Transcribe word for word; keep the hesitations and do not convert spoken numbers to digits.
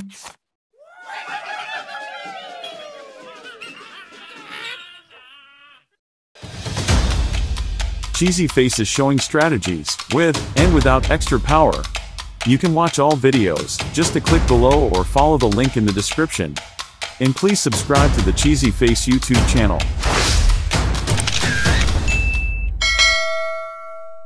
CheesyFace is showing strategies, with, and without extra power. You can watch all videos, just to click below or follow the link in the description. And please subscribe to the CheesyFace YouTube channel.